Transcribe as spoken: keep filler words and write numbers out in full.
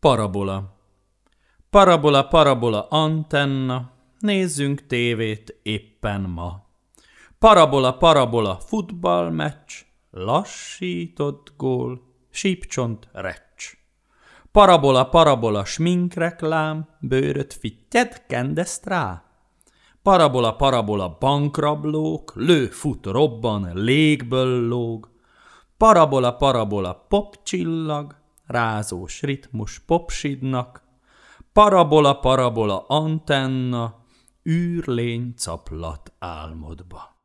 Parabola. Parabola, parabola, antenna, nézzünk tévét éppen ma. Parabola, parabola, futballmeccs, lassított gól, sípcsont recs. Parabola, parabola, sminkreklám, bőröt fittyed, kendeszt rá. Parabola, parabola, bankrablók, lő, fut, robban, légből lóg. Parabola, parabola, popcsillag, rázós ritmus popsidnak. Parabola, parabola, antenna, űrlény caplat álmodba.